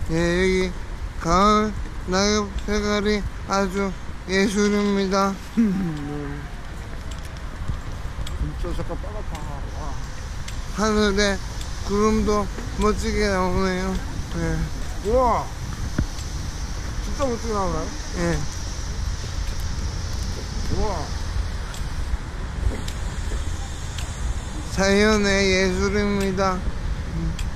예, 여기 가을 낙엽 색깔이 아주 예술입니다. 진짜 색깔 빨갛다. 와. 하늘에 구름도 멋지게 나오네요. 예. 우와. 진짜 멋지게 나오네. 예. 우와. 자연의 예술입니다.